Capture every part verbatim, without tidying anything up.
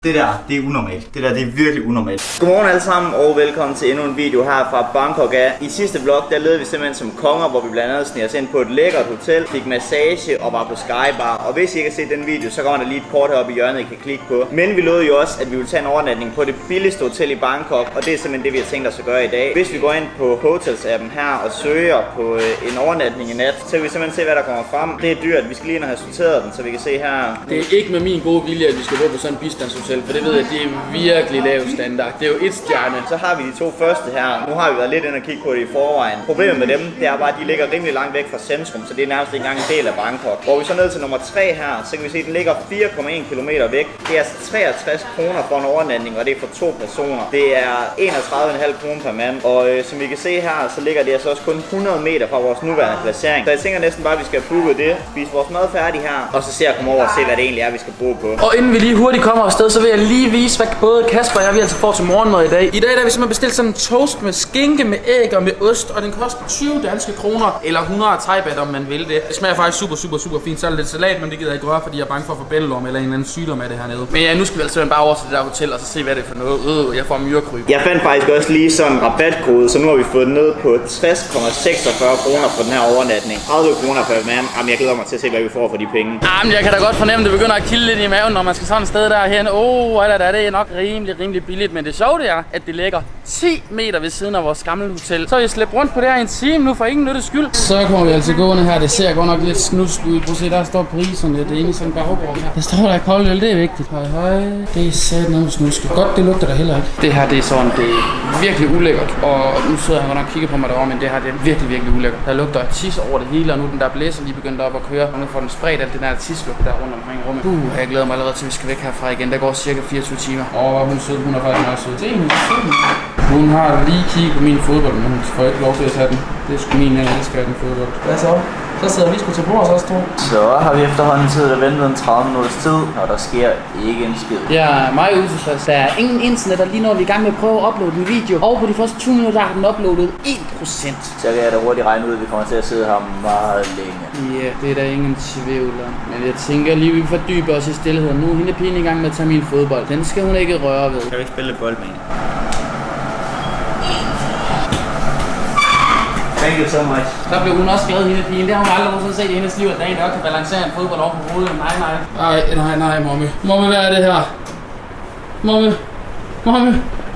Det der, det er unormalt. Det der, det er virkelig unormalt. Godmorgen alle sammen og velkommen til endnu en video her fra Bangkok af. I sidste vlog, der levede vi simpelthen som konger, hvor vi blandt andet sniger os ind på et lækkert hotel, fik massage og var på Skybar. Og hvis I ikke har set den video, så kommer der lige et kort heroppe i hjørnet, I kan klikke på. Men vi lovede jo også, at vi ville tage en overnatning på det billigste hotel i Bangkok, og det er simpelthen det, vi har tænkt os at gøre i dag. Hvis vi går ind på Hotels-appen her og søger på en overnatning i nat, så kan vi simpelthen se, hvad der kommer frem. Det er dyrt, vi skal lige ind og have sorteret den, så vi kan se her. Det er ikke med min gode vilje, at vi skal gå på sådan et bistandshotel, for det ved jeg, det er virkelig lav standard. Det er jo et stjerne. Så har vi de to første her. Nu har vi været lidt inde og kigge på det i forvejen. Problemet med dem, det er bare, at de ligger rimelig langt væk fra centrum, så det er nærmest ikke engang en del af Bangkok. Går vi så ned til nummer tre her, så kan vi se, at den ligger fire komma en kilometer væk. Det er altså treogtres kroner for en overnatning, og det er for to personer. Det er enogtredive komma fem kroner per mand. Og øh, som vi kan se her, så ligger det altså også kun hundrede meter fra vores nuværende placering. Så jeg tænker næsten bare, at vi skal have booket det, spise vores mad færdig her, og så ser jeg komme over og se, hvad det egentlig er, vi skal bruge på. Og inden vi lige hurtigt kommer afsted, så vil jeg lige vise, hvad både Kasper og jeg vi altså får til morgenmad i dag. I dag der har vi simpelthen bestilt sådan en toast med skinke, med æg og med ost, og den koster tyve danske kroner, eller hundrede thai-baht, om man vil det. Det smager faktisk super, super, super fint. Så er det lidt salat, men det gider jeg ikke røre, fordi jeg er bange for at få bældelorm eller en eller anden sygdom af det hernede. Men ja, nu skal vi altså bare over til det der hotel og så se, hvad det er for noget. Øh, jeg får myrekryb. Jeg fandt faktisk også lige sådan en rabatkode, så nu har vi fået den ned på tres komma seksogfyrre kroner for den her overnatning. tredive kroner per mand. Jamen, jeg glæder mig til at se, hvad vi får for de penge. Jamen, jeg kan da godt fornemme, det begynder at kilde lidt i maven, når man skal sådan et sted derhen. Åh, oh, eller der, det er nok rimelig, rimelig billigt, men det sjove det er, at det ligger ti meter ved siden af vores gamle hotel. Så jeg slæbt rundt på det her i en time nu for ingen nytte skyld. Så kommer vi altså gående her. Det ser godt nok lidt snusk ud. Prøv at se, der står priserne. Det er inde i sådan en baggård her. Der står der kold øl, det er vigtigt. Høj, høj. Det er sat noget snusk. Godt, det lugter der heller ikke. Det her, det er sådan, det er virkelig ulækkert. Og nu sidder han godt nok og kigger på mig derovre, men det her, det er virkelig, virkelig ulækkert. Der lugter tis over det hele, og nu den der blæser lige begyndt op at køre. Og nu får den spredt alt det der tislugt der rundt omkring rummet. Uh, jeg glæder mig allerede til, at vi skal væk herfra igen. Der går cirka fireogtyve timer. Åh, oh, hun er sød. Hun er faktisk meget sød. Se, hun er sød. Hun har lige kigget på min fodbold, men hun får ikke lov til at tage den. Det er sgu min, jeg elsker den fodbold. Hvad så? Så sidder vi sgu til bords også, to. Så har vi efterhånden tid at vente en tredive minutters tid, og der sker ikke en skid. Jeg er meget utilfreds. Der er ingen internet, og lige når vi er i gang med at prøve at uploade en video. Og på de første tyve minutter har den uploadet en procent. Så kan jeg da hurtigt regne ud, at vi kommer til at sidde her meget længe. Ja, det er der ingen tvivl om. Men jeg tænker lige, at vi fordyber os i stillheden. Nu er hende pigen i gang med at tage min fodbold. Den skal hun ikke røre ved. Kan vi ikke spille bold med? Thank you so much. Så blev hun også glad, hende pigen. Det har hun aldrig nogensinde set i hendes liv, at der er en, der kan balancere en fodbold over på hovedet. Nej, nej. Nej, nej, nej, mommy. Mommy, hvad er det her? Mommy. Mommy.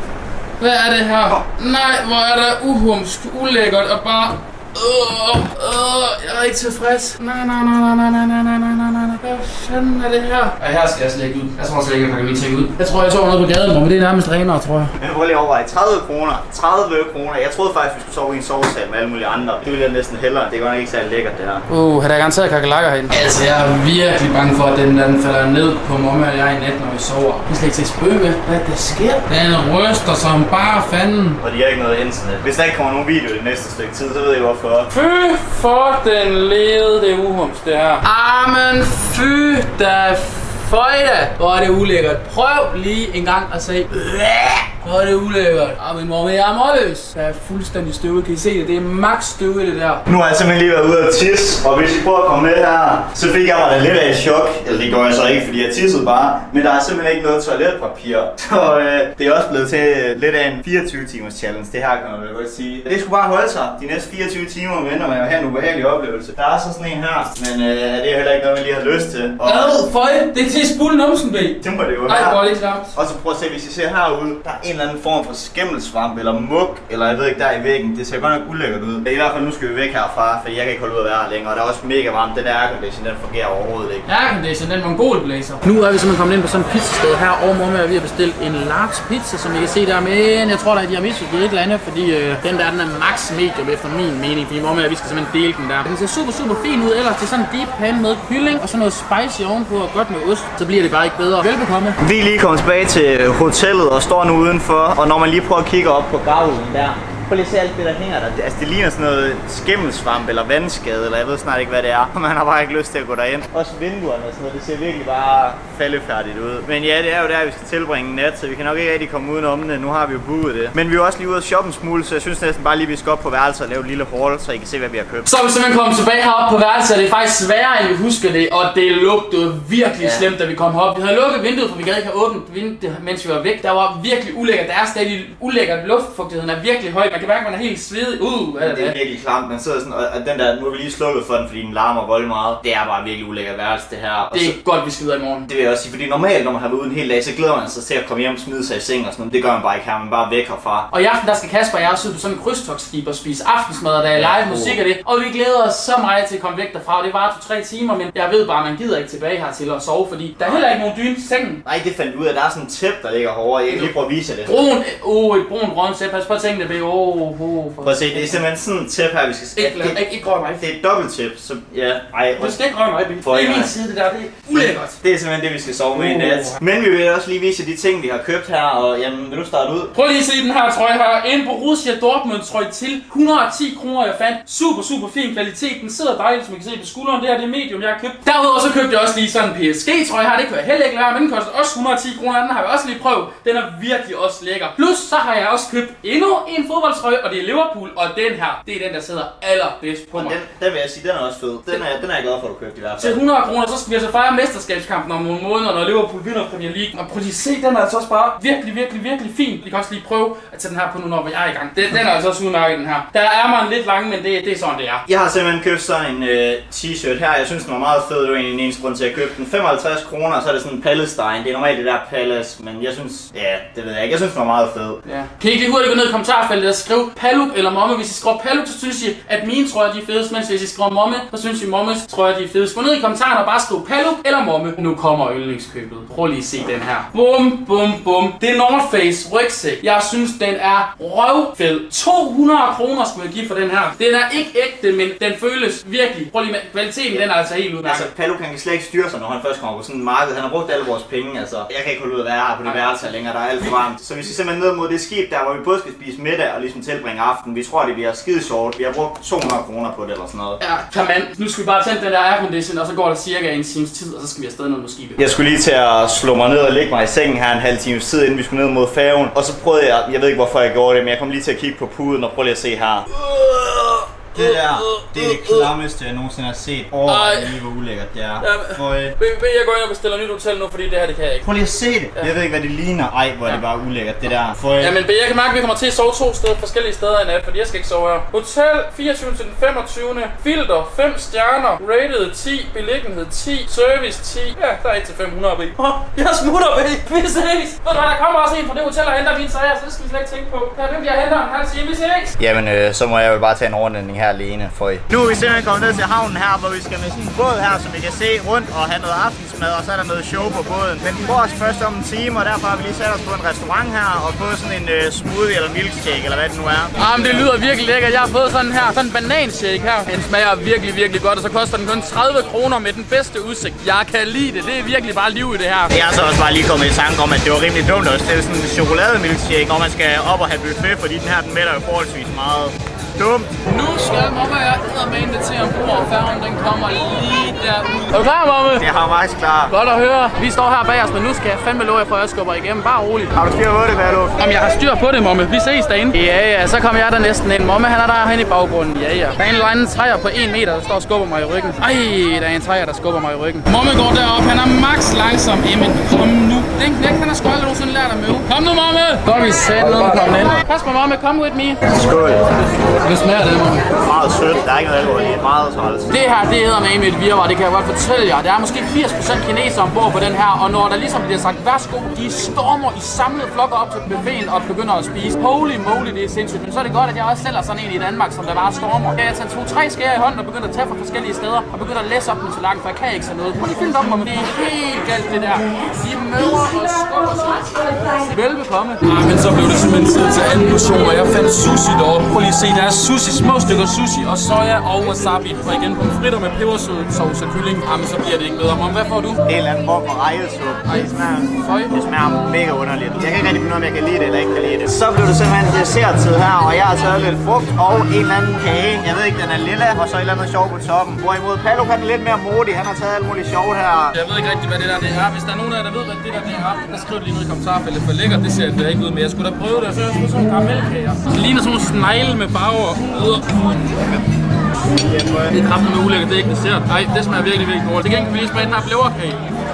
Hvad er det her? Nej, hvor er der uhumsk, ulækkert og bare... Øh, øh, jeg er ikke tilfreds. Nej, nej, nej, nej, nej, nej, nej, nej, nej, nej, nej. Hvad fanden er det her? Ej, her skal jeg slet ikke ud. Jeg tror slet ikke, jeg kan min ting ud. Jeg tror, jeg så noget på gaden, men det er nærmest renere, tror jeg. Men prøv lige at overveje. tredive kroner. tredive kroner. Jeg troede faktisk, vi skulle sove i en sovesal med alle mulige andre. Det ville jeg næsten hellere. Det er godt nok ikke særlig lækkert, det her. Uh, har der garanteret kakelakker herinde. Altså, jeg er virkelig bange for, at den, den falder ned på mamma og jeg i nat, når vi sover. Vi skal ikke til at spøge med, hvad der sker. Den ryster som bare fanden. Og de har ikke noget internet. Hvis der ikke kommer nogen video det næste stykke tid, så ved jeg hvorfor. Fy for den lede, det uhums, det her. Ah, men fy da føjda. Hvor er det ulækkert. Prøv lige en gang at sige. Hvor er det ulækkert. Ah, min mor, jeg er målløs. Der er fuldstændig støvet. Kan I se det? Det er max støvet det der. Nu har jeg simpelthen lige været ude at tisse, og hvis I prøver at komme med her, så fik jeg mig da lidt af et chok. Eller det gør jeg så ikke, fordi jeg tissede bare. Men der er simpelthen ikke noget toiletpapir. Så øh, det er også blevet til lidt af en fireogtyve timers challenge. Det her kan man vel godt sige. Det skulle bare holde sig de næste fireogtyve timer, venter man jo have en ubehagelig oplevelse. Der er så sådan en her, men øh, det er heller ikke noget, man lige har lyst til. Og Ad, føj, det er til at spule numsen, bag. Det må det jo være. Ej, hvor er det klamt. Og så prøv at se, hvis I ser herude, der er en eller anden form for skimmelsvamp eller mug, eller jeg ved ikke, der i væggen. Det ser godt nok ulækkert ud. I hvert fald nu skal vi væk herfra, for jeg kan ikke holde ud at være her længere. Og der er også mega varmt. Den der aircondition, den fungerer overhovedet ikke. Aircondition, den mongolblæser. Nu er vi simpelthen kommet ind på sådan et pizzasted her, og mamma og vi har bestilt en large pizza, som I kan se der. Men jeg tror da, at de har misforstået et eller andet, fordi øh, den der, den er max medium efter min mening. Fordi mamma og vi skal simpelthen dele den der. Den ser super, super fin ud. Ellers til sådan en deep pan med kylling og sådan noget spicy ovenpå og godt med ost. Så bliver det bare ikke bedre. Velbekomme. Vi er lige kommet tilbage til hotellet og står nu udenfor, og når man lige prøver at kigge op på gavlen der, Prøv lige at se alt det, der hænger der. Altså, det ligner sådan noget skimmelsvamp eller vandskade, eller jeg ved snart ikke, hvad det er. Man har bare ikke lyst til at gå derind. Også vinduerne og sådan noget, det ser virkelig bare faldefærdigt ud. Men ja, det er jo der, vi skal tilbringe nat, så vi kan nok ikke rigtig komme udenom det. Nu har vi jo booket det. Men vi er også lige ude at shoppe en smule, så jeg synes næsten bare lige, vi skal op på værelset og lave et lille haul, så I kan se, hvad vi har købt. Så er vi simpelthen kommet tilbage heroppe på værelset, og det er faktisk sværere, end vi husker det. Og det lugtede virkelig ja. slemt, da vi kom herop. Vi havde lukket vinduet, for vi gad ikke have åbent vinduet, mens vi var væk. Der var virkelig ulækkert. Der er stadig ulækkert. Luftfugtigheden er virkelig høj. Man kan mærke, at man er helt svedig. Uh, hvad er det? Det er virkelig klamt. Man sidder sådan, og den der, nu er vi lige slukket for den, fordi den larmer voldelig meget. Det er bare virkelig ulækkert værelse, det her. Og det er så, godt, vi skal videre i morgen. Det vil jeg også sige, fordi normalt, når man har været ude en hel dag, så glæder man sig til at komme hjem og smide sig i seng og sådan noget. Det gør man bare ikke her, man bare væk herfra. Og i aften, der skal Kasper og jeg også ud på sådan en krydstogsskib og spise aftensmad, og der er live musik og det. Og vi glæder os så meget til at komme væk derfra. Det var to-tre timer, men jeg ved bare, at man gider ikke tilbage her til at sove, fordi der er heller ikke nogen dyne til sengen. Nej, det fandt vi ud af. Der er sådan en tæppe, der ligger herovre. Jeg kan lige prøve at vise jer det. Brun, oh, et brun grønt tæppe. Pas på at tænke det, Åh, oh, oh, prøv at se, det er simpelthen sådan en tæppe her, vi skal... Ikke, det, ikke, ikke røre mig. Det er et dobbelt tæppe, så ja, ej. Du skal ikke røre mig, Bill. Det er min side, det der, det er ulækkert. Det er simpelthen det, vi skal sove med uh. i nat. Men vi vil også lige vise jer de ting, vi har købt her, og jamen, vil du starte ud? Prøv lige at se den her trøje her. Inde på Borussia Dortmund trøje til et hundrede og ti kroner, jeg fandt. Super, super fin kvalitet. Den sidder dejligt, som I kan se på skulderen. Det her, det er medium, jeg har købt. Derudover så købte jeg også lige sådan en P S G trøje her. Det kan jeg heller ikke lade, men den koster også et hundrede og ti kroner. Den har vi også lige prøvet. Den er virkelig også lækker. Plus så har jeg også købt endnu en fodboldtrøje, og det er Liverpool. Og den her, det er den, der sidder allerbedst på mig. Den, den vil jeg sige, den er også fed. Den er, den er jeg glad for, at du købte i hvert fald. Til hundrede kroner, så skal vi altså fejre mesterskabskampen om nogle måneder, når Liverpool vinder Premier League. Og prøv lige at se, den er altså også bare virkelig, virkelig, virkelig fin. Vi kan også lige prøve at tage den her på nu, når vi er i gang. Den, den er altså også udmærket, den her. Der er man lidt lang, men det, det er sådan, det er. Jeg har simpelthen købt sådan en øh, t-shirt her. Jeg synes, den var meget fed. Det var egentlig en eneste grund til at købe den. femoghalvtreds kroner, og så er det sådan en Palestine. Det er normalt det der Palace, men jeg synes, ja, det ved jeg ikke. Jeg synes, den var meget fed. Ja. Kan I ikke lige hurtigt gå ned i kommentarfeltet og skrive Paluk eller Momme? Hvis I skriver Paluk, så synes I, at mine trøjer de er fedest, mens hvis I skriver Momme, så synes I, Mommes trøjer de er fedest. Gå ned i kommentarerne og bare skriv Paluk eller Momme. Nu kommer yndlingskøbet. Prøv lige at se den her. Bum, bum, bum. Det er North Face rygsæk. Jeg synes, den er røvfed. to hundrede kroner skulle jeg give for den her. Den er ikke ægte, men den føles virkelig. Prøv lige med kvaliteten, ja. Den er altså helt udmærket. Altså, Paluk kan slet ikke styre sig, når han først kommer på sådan en marked. Han har brugt alle vores penge, altså. Jeg kan ikke holde ud at være her på det værelse længere. Der er alt for varmt. Så vi skal simpelthen ned mod det skib der, hvor vi både skal spise middag og ligesom tilbringe aften. Vi tror, det bliver skide sjovt. Vi har brugt to hundrede kroner på det eller sådan noget. Ja, kan man. Nu skal vi bare tænde den der aircondition, og så går der cirka en times tid, og så skal vi afsted ned mod skibet. Jeg skulle lige til at slå mig ned og lægge mig i sengen her en halv times tid, inden vi skulle ned mod færgen. Og så prøvede jeg, jeg ved ikke hvorfor jeg gjorde det, men jeg kom lige til at kigge på puden og prøve lige at se her. Det der, det er det klammeste, jeg nogensinde har set. Åh, oh, lige hvor ulækkert det er. Vil jeg gå ind og bestille et nyt hotel nu, fordi det her, det kan jeg ikke. Prøv lige at se det. Ja. Jeg ved ikke, hvad det ligner. Ej, hvor er det bare ulækkert, det der. For ja, men jeg kan mærke, at vi kommer til at sove to steder, forskellige steder i nat, fordi jeg skal ikke sove her. Hotel fireogtyvende til den femogtyvende Filter fem stjerner. Rated ti. Beliggenhed ti. Service ti. Ja, der er et til fem hundrede B. Åh, jeg smutter B. Vi ses. Ved du hvad, der kommer også en fra det hotel og henter mine sager, så det skal vi slet ikke tænke på. Her vil jeg henter en halv time. Vi ses. Jamen, øh, så må jeg jo bare tage en overnatning her alene, for I. Nu er vi simpelthen kommet ned til havnen her, hvor vi skal med sådan en båd her, som vi kan se rundt og have noget aftensmad, og så er der noget show på båden. Men vi går os først om en time, og derfor har vi lige sat os på en restaurant her og fået sådan en uh, smoothie eller milkshake, eller hvad det nu er. Ah, men det lyder virkelig lækkert. Jeg har fået sådan her, sådan en bananshake her. Den smager virkelig, virkelig godt, og så koster den kun tredive kroner med den bedste udsigt. Jeg kan lide det. Det er virkelig bare liv i det her. Jeg er så også bare lige kommet i tanke om, at det var rimelig dumt at stille sådan en chokolademilkshake, når man skal op og have buffet, fordi den her, den mætter jo forholdsvis meget. Dumt. Nu skal mamma og jeg med invitere ombord, og færgen den kommer lige derude. Er du klar, mamma? Jeg har meget klar. Godt at høre. Vi står her bag os, men nu skal jeg fandme love jer for, at jeg skubber igennem. Bare roligt. Har du styr på det, Vallo? Jamen, jeg har styr på det, mamme. Vi ses derinde. Ja, ja, så kommer jeg der næsten ind. Mamme, han er der hen i baggrunden. Ja, ja. Der er en eller anden træer på en meter, der står og skubber mig i ryggen. Ej, der er en træer, der skubber mig i ryggen. Mamme går derop. Han er max langsom. Jamen, kom nu. Den knæk, han har sgu aldrig nogensinde lært at møde. Kom nu, mamme. Så er vi sæt ned og komme ind. Pas på, mamme. Come with me. Skål. Det smager det, mamme. Meget sødt. Der er ikke noget alvor i. Meget træls. Det her, det hedder med et virvar. Det kan jeg godt fortælle jer. Der er måske firs procent kinesere ombord på den her, og når der ligesom bliver sagt værsgo, de stormer i samlede flokker op til buffeten og begynder at spise. Holy moly, det er sindssygt. Men så er det godt, at jeg også sælger sådan en i Danmark, som der bare stormer. Jeg tager to-tre skærer i hånden og begynder at tage fra forskellige steder og begynder at læse op den så langt, for jeg kan ikke sådan noget. Prøv lige fyldt op, mamma. Det er helt galt, det der. De møder og skubber sig. Velbekomme. Ah, men så blev det simpelthen tid til anden portion, og jeg fandt sushi deroppe. Prøv lige at se, der er sushi, små stykker sushi og soja og wasabi. Og igen pomfritter med pebersød sovs og kylling. Ah, men så bliver det ikke bedre. Mom, hvad får du? En eller anden form for rejesuppe. Det smager, det smager mega underligt. Jeg kan ikke rigtig finde ud af, om jeg kan lide det eller ikke kan lide det. Så blev det simpelthen desserttid her, og jeg har taget lidt frugt og en eller anden kage. Jeg ved ikke, den er lilla, og så et eller andet sjov på toppen. Hvorimod Paluc han er lidt mere modig. Han har taget alt muligt sjovt her. Jeg ved ikke rigtig, hvad det der det er. Hvis der er nogen af jer, der ved, hvad det der det er, så skriv det lige ned i kommentarfeltet. For lækkert, det ser det ikke ud med. Jeg skulle da prøve det, og så jeg skulle sådan nogle karamelkager. Det ligner sådan nogle snegle med farver. Det er kraftigt med ulækkert, det er ikke dessert. Nej, det smager virkelig, virkelig dårligt. Det kan ikke lige smage den her blæverkage.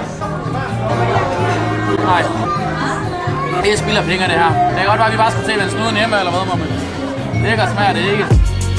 Nej. Det er spild af penge, det her. Det kan godt være, at vi bare skal se, hvad snuden hjemme eller hvad, men lækkert smager det ikke.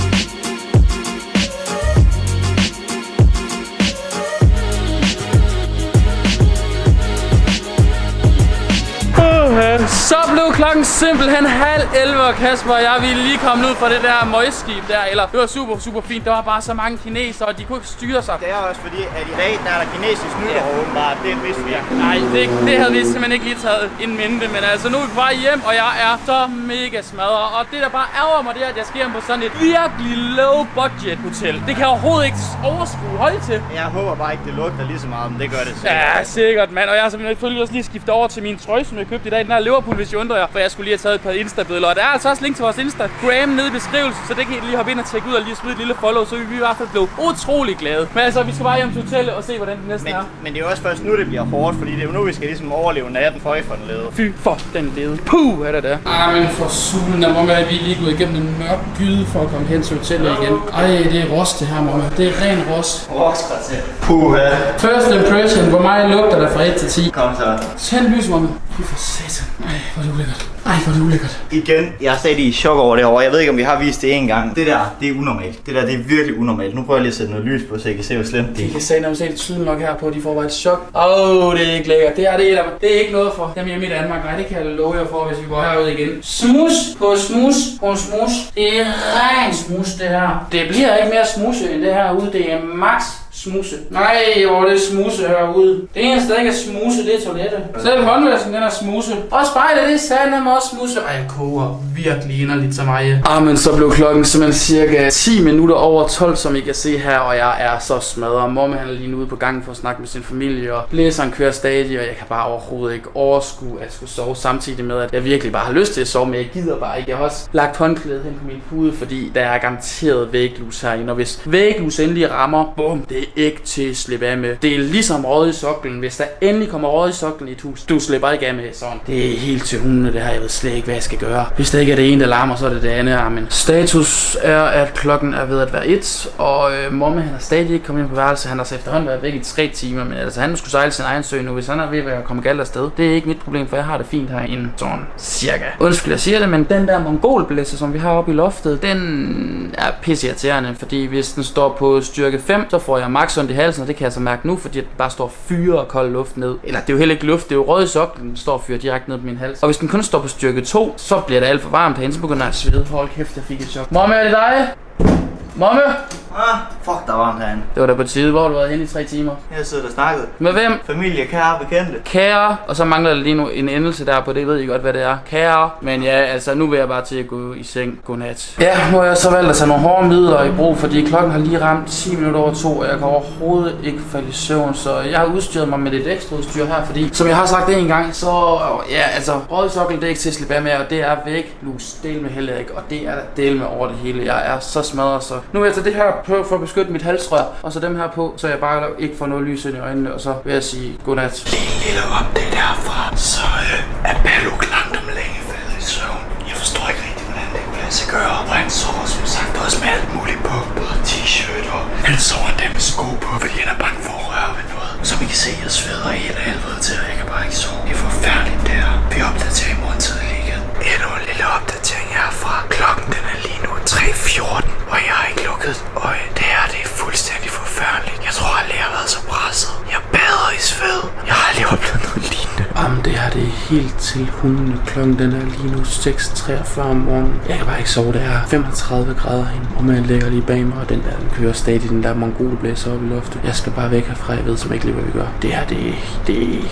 Så blev klokken simpelthen halv elleve, og Kasper og jeg ville lige komme ud fra det der møgskib der, eller det var super, super fint. Der var bare så mange kinesere, og de kunne ikke styre sig. Det er også fordi, at i dag der er der kinesisk nytår ja. Åbenbart, det vidste vi ikke. Nej, det, det havde vi simpelthen ikke lige taget en mente, men altså nu er vi på vej hjem, og jeg er så mega smadret. Og det der bare ærger mig, det er, at jeg skal hjem på sådan et virkelig low budget hotel. Det kan jeg overhovedet ikke overskue holde til. Jeg håber bare ikke, det lugter lige så meget, men det gør det sikkert. Ja, sikkert, mand. Og jeg har simpelthen også lige skiftet over til min trøje, som jeg købte i dag. Den her Liverpool, hvis I undrer jer, for jeg skulle lige have taget et par Insta-billeder. Og der er altså også link til vores Instagram nede i beskrivelsen, så det kan I lige hoppe ind og tjekke ud og lige smide et lille follow, så vi i hvert fald blev utrolig glade. Men altså, vi skal bare hjem til hotellet og se, hvordan det næsten men, er. Men det er også først nu, det bliver hårdt, fordi det er jo nu, vi skal ligesom overleve natten for for den lede. Fy for den lede. Puh, er det der. Ah, men for sulen, der må være, vi lige gået igennem en mørk gyde for at komme hen til hotellet igen. Ej, det er ros det her, mamma. Det er ren ros. Roskvarter. Puh, ja. First impression, hvor meget lugter der fra et til ti? Kom så. Tænd lys, mamma. Fy for satan. Ej, hvor er det ulækkert. Ej, hvor er det ulækkert. Igen, jeg har sat i chok over det herovre. Jeg ved ikke, om vi har vist det en gang. Det der, det er unormalt. Det der, det er virkelig unormalt. Nu prøver jeg lige at sætte noget lys på, så I kan se, hvor slemt det er. De kan se, når man ser det tydeligt nok her på, at de får bare et chok. Åh, oh, det er ikke lækkert. Det er det, det er ikke noget for dem hjemme i Danmark. Nej, det kan jeg love jer for, hvis vi går herud igen. Smus på smus på smus. Det er ren smus, det her. Det bliver ikke mere smuse end det her ude. Det er max smuse. Nej, hvor det er smuse herude. Det eneste, der ikke er smuse, det er toilettet. Selv håndvasken, den er smuse. Og spejlet, det er sandem også smuse. Ej, jeg koger virkelig inderligt til mig. Ah, men så blev klokken simpelthen cirka ti minutter over tolv, som I kan se her, og jeg er så smadret. Momma han er lige nu ude på gangen for at snakke med sin familie, og blæseren kører stadig, og jeg kan bare overhovedet ikke overskue at skulle sove, samtidig med, at jeg virkelig bare har lyst til at sove, men jeg gider bare ikke. Jeg har også lagt håndklædet hen på min pude, fordi der er garanteret væglus herinde, og hvis væglus endelig rammer, bum, det er ikke til at slippe af med. Det er ligesom røget i soklen. Hvis der endelig kommer røget i soklen i et hus, du slipper ikke af med sådan. Det er helt til hundene det her. Jeg ved slet ikke, hvad jeg skal gøre. Hvis det ikke er det ene, der larmer, så er det det andet. Amen. Status er, at klokken er ved at være et, og øh, Momme han er stadig ikke kommet ind på værelse. Han har så efterhånden været væk i tre timer, men altså han skulle sejle sin egen sø nu. Hvis han er ved at komme galt afsted, det er ikke mit problem, for jeg har det fint herinde. Sådan cirka. Undskyld, jeg siger det, men den der mongolblæser, som vi har oppe i loftet, den er pisseirriterende, fordi hvis den står på styrke fem, så får jeg max ondt i halsen, og det kan jeg så mærke nu, fordi den bare står fyre og kold luft ned. Eller det er jo heller ikke luft, det er jo rød i soklen, den står og fyrer direkte ned på min hals. Og hvis den kun står på styrke to, så bliver det alt for varmt herinde, så begynder jeg at svede. Hold kæft, jeg fik et chok. Momme, er det dig? Momme? Ah, fuck, der var varmt herinde. Det var da på tide. Hvor har du været henne i tre timer? Jeg sidder og snakket. Med hvem? Familie, kære, bekendte. Kære, og så mangler der lige nu en endelse der på det, ved I godt, hvad det er. Kære, men ja, altså nu vil jeg bare til at gå i seng. Godnat. Ja, nu har jeg så valgt at tage nogle hårde midler i brug, fordi klokken har lige ramt ti minutter over to, og jeg kan overhovedet ikke falde i søvn, så jeg har udstyret mig med lidt ekstra udstyr her, fordi som jeg har sagt det en gang, så ja, altså rød sokkel, det er ikke til at slippe af med, og det er væk, lus, del med heller ikke, og det er del med over det hele. Jeg er så smadret, så nu vil jeg tage det her på for at beskytte mit halsrør, og så dem her på, så jeg bare ikke får noget lys ind i øjnene, og så vil jeg sige godnat. Det er en lille update herfra, så øh, er Paluc langt om længe faldet i søvn. Jeg forstår ikke rigtig, hvordan det kunne lade sig gøre, og han sover som sagt også med alt muligt på, både t-shirt og han sover endda med sko på, fordi han er bange for at røre ved noget. Som I kan se, jeg sveder helt af helvede til, og jeg kan bare ikke sove. Det er forfærdeligt det her. Vi opdaterer i morgen tidlig igen. Endnu en lille opdatering herfra. Klokken den er lige nu tre fjorten, og jeg har ikke lukket øje. Det her, det er fuldstændig forfærdeligt. Jeg tror aldrig, jeg har været så presset. Jeg bader i sved. Jeg har aldrig oplevet noget lignende. Jamen, det her, det er helt til hundene. Klokken den er lige nu seks treogfyrre om morgenen. Jeg kan bare ikke sove. Det er femogtredive grader herinde, og man ligger lige bag mig, og den der, den kører stadig, den der mongolblæser op i loftet. Jeg skal bare væk herfra, jeg ved som ikke lige, hvad vi gør. Det her, det er, det er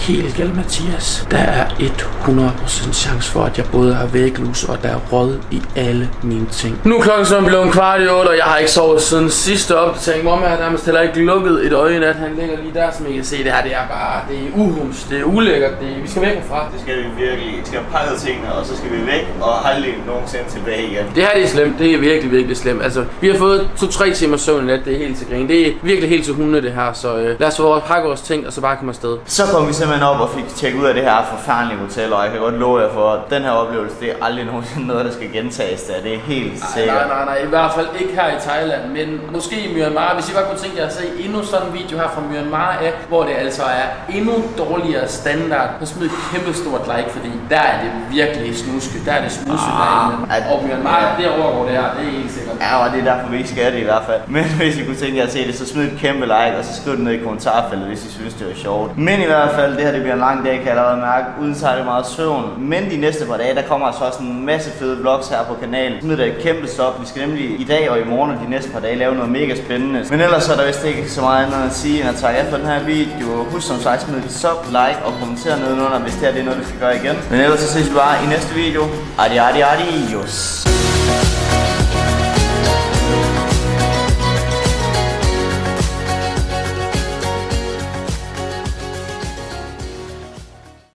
helt galt, Mathias. Der er hundrede procent chance for, at jeg både har væglus og der er råd i alle mine ting. Nu er klokken så blevet en kvart i otte, og jeg har ikke sovet siden sidste opdatering. Mamma har nærmest heller ikke lukket et øje i nat. Han ligger lige der, som I kan se. Det her, det er bare, det er uhums, det er ulækkert. Det er, vi skal væk herfra. Det skal vi virkelig. Vi skal pakke tingene, og så skal vi væk og aldrig nogensinde tilbage igen. Det her, det er slemt. Det er virkelig, virkelig slemt. Altså, vi har fået to-tre timer søvn i nat. Det er helt til grin. Det er virkelig helt til hunde, det her. Så øh, lad os få pakke vores ting, og så bare komme afsted. Så kom vi simpelthen op og fik tjekket ud af det her forfærdelige hotel, og jeg kan godt love jer for, at den her oplevelse, det er aldrig nogensinde noget, der skal gentages der. Det er helt sikkert. Nej, nej, nej, i hvert fald ikke her i Thailand, men måske i Myanmar. Hvis I bare kunne tænke jer at se endnu sådan en video her fra Myanmar af, hvor det altså er endnu dårligere standard, så smid et kæmpe stort like, fordi der er det virkelig snuske. Der er det snuske ah, derinde. Og Myanmar, ja. Det overgår det her, det er helt sikkert. Ja, og det er derfor, vi ikke skal det i hvert fald. Men hvis I kunne tænke jer at se det, så smid et kæmpe like, og så skriv det ned i kommentarfeltet, hvis I synes, det var sjovt. Men i hvert fald, det her det bliver en lang dag, kan jeg allerede mærke, uden særlig meget søvn. Men de næste par dage, der kommer altså også en masse fede vlogs her på kanalen. Smid der et kæmpe stop. Vi skal nemlig i dag og i morgen og de næste par dage lave noget mega spændende. Men ellers så er der vist ikke så meget andet at sige, end at takke af for den her video. Husk som sagt, smid et sub, like og kommenter nedenunder, hvis det her det er noget, vi skal gøre igen. Men ellers så ses vi bare i næste video. Adi, adi, adios.